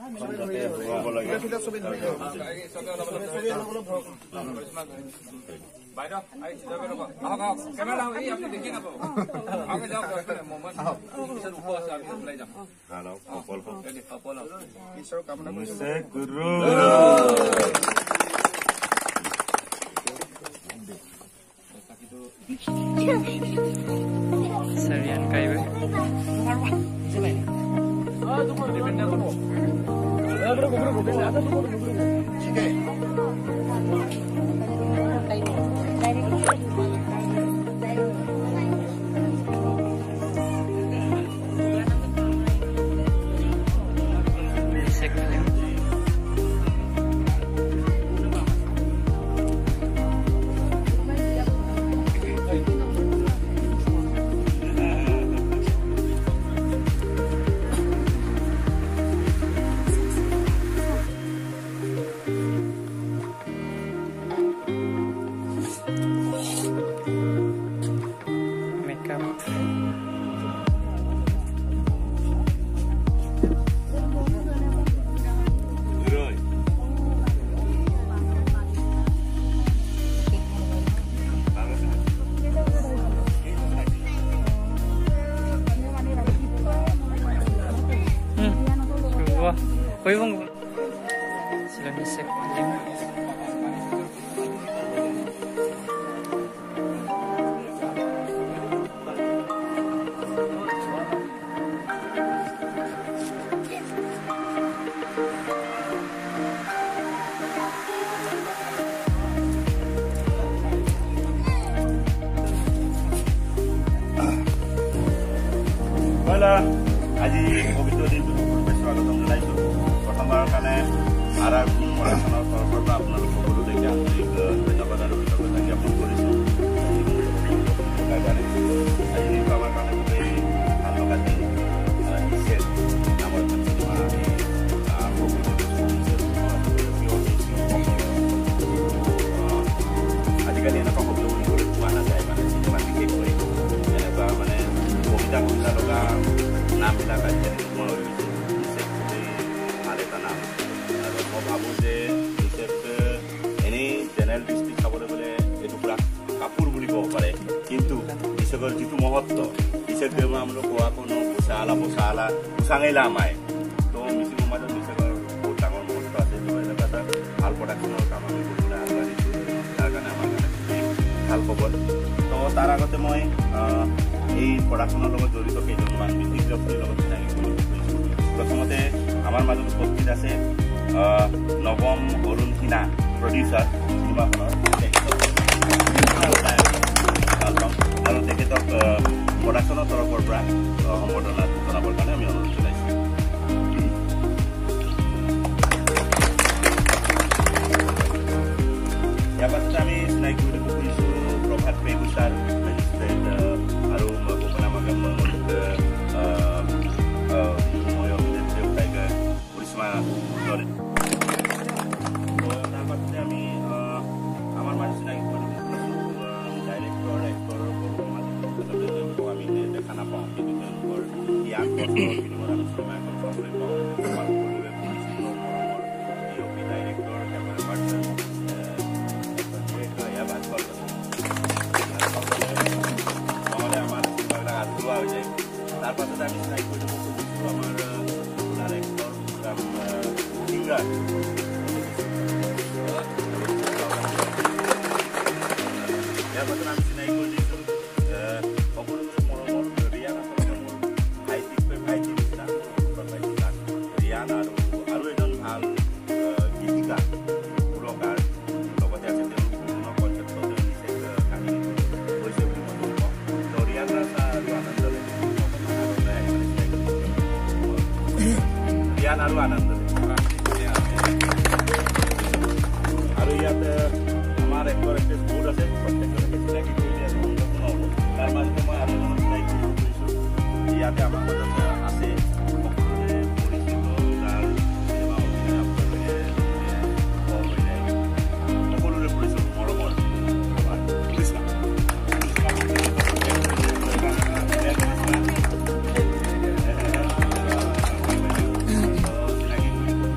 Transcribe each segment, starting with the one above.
বাইদেউ কেমেৰা আপুনি দেখি নাপাব আগে যাওক মোহাম্মদ পিছত ওপৰ আছে আমি ওলাই যাম সফল ঈশ্বৰৰ কামনা কৰিছে গুৰু Sarian kayo eh. Koy bang sila ni sek Hola, আজি পবিত্ৰ দিনটো স্বাগতম জনাইছো প্ৰথমবাৰৰ কাৰণে আৰাৰ পঢ়াশোনাৰ তৰফৰ পৰা আপোনালোক সকলোলৈকে আন্তৰিক ধন্যবাদ আৰু কৃতজ্ঞতা জ্ঞাপন কৰিছোঁ আজি দিনটো আমাৰ কাৰণে খুবেই ভাল লগা দিন নামৰ আজিকালি এনেকুৱা শব্দ শুনিবলৈ পোৱা নাযায় মানে চিনেমা বিশেষকৈ এনেকুৱা মানে কবিতা লগা নামবিলাক আজিকালি নোহোৱা হৈ গৈছে ভাল এটা নাম আৰু মই ভাবোঁ যে এনেই জেনেৰেল দৃষ্টি চাবলৈ গ'লে এইটো পুৰা কাপোৰ বুলি ক'ব পাৰে কিন্তু কৃষকৰ যিটো মহত্ব কৃষকে আমরা কোয়াকোনো পোষালা পোষাঙাইলা আমায় তো মিচিং সমাজত কৃষকৰ বহুত ডাঙৰ মহত্ব আছে এনেকুৱা এটা ভাল প্ৰডাকশ্যনৰ কাম আমি কৰিবলৈ আগবাঢ়িছোঁ তাৰ কাৰণে আমাৰ কাৰণে ভাল খবৰ তো তাৰ আগতে মই এই প্ৰডাকশ্যনৰ লগত জড়িত কেইজনমান বিশেষ ব্যক্তিৰ লগত চিনাকি কৰিব খুজিছোঁ প্ৰথমতে আমাৰ মাজত উপস্থিত আছে নৱম অৰুণ সিনা প্ৰডিউচাৰ চিনেমাখনৰ আৰু তেখেতক প্ৰডাকশ্যনৰ তৰফৰ পৰা সম্বৰ্ধনা জনাবৰ কাৰণে আমি অনুৰোধ জনাইছোঁ ইয়াৰ পাছতে আমি চিনাকি কৰিব খুজিছোঁ প্ৰভাত পেগুচাৰ মেজিষ্ট্ৰেট আৰু মই অভিনেত্ৰী টাইগাৰ পৰিশ্মা দৰে তাৰ পাছতে আমি আমাৰ মাজত চিনাকি কৰিব ডাইৰেক্টৰ এক্টৰৰ আমি দেখা নাপাওঁ কিন্তু তেওঁলোকৰ জ্ঞান বিনিময়ৰ আলোচনা এখন চাবলৈ পাওঁ আমাৰ সকলোৱে পৰিচিত মৰমৰ ডিঅ'পি ডাইৰেক্টৰ কেমেৰা পাৰ্চন নহ'লে আমাৰ চিনেমাবিলাক আধৰুৱা হৈ যায় তাৰ পাছতে আমি চিনাকি কৰিব খুজিছোঁ আমাৰ পপুলাৰ এক্টৰ ছিংগাৰ ইয়াৰ পাছত আমি চিনাকি কৰি দিছোঁ সকলোৰে মৰমৰ ৰিয়ান আচলতে মোৰ ভাইটি নিচিনা ৰিয়ান আৰু এজন ভাল গীতিকা সুৰকাৰ লগতে আছে তেওঁলোক বিভিন্ন কনচেপ্টত নিচে কাহিনীটো হৈছে বুলি মই কওঁ তো ৰিয়ান ৰাজা আৰু আনন্দলে ৰিয়ান আৰু আনন্দলে আৰু ইয়াত আমাৰ এক্টৰ এক্ট্ৰেছ বহুত আছে প্ৰত্যেকজনকে চিনাকি কৰি দিয়া নহ'ব তাৰ মাজতে মই আৰু এজনক চিনাকি কৰিব খুজিছোঁ ইয়াতে আমাৰ মাজত আছে সকলোৰে পৰিচিত যাৰ চিনেমা অভিনয় আপোনালোকে হৈ যায় সকলোৰে পৰিচিত মৰমৰ আমাৰ কৃষ্ণা চিনাকি কৰিব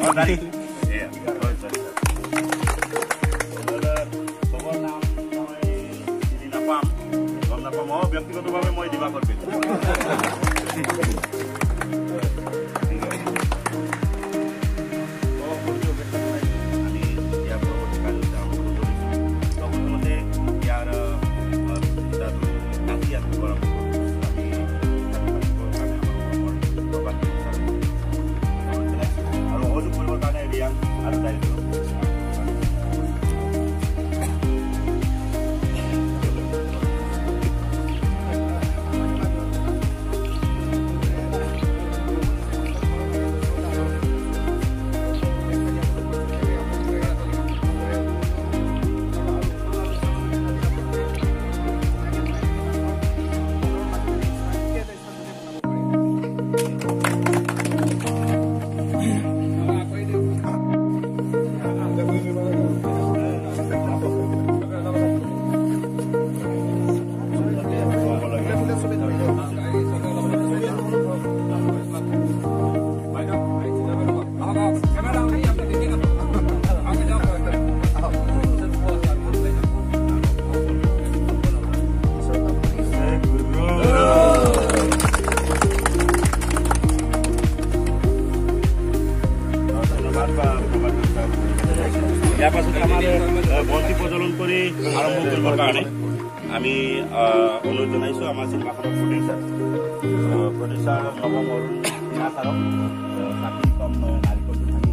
dari. Iya. Khobor naam moi chini napam. Gom napam mo ব্যক্তিগতভাবে মই দিবা করবে। ইয়াৰ পাছত আমাৰ বন্তি প্ৰজ্বলন কৰি আৰম্ভ কৰিবৰ কাৰণে আমি অনুৰোধ জনাইছোঁ আমাৰ চিনেমাখনৰ প্ৰডিউচাৰ নৱম অৰুণ ছাৰক চাকি কম নাৰিকলটো ভাঙি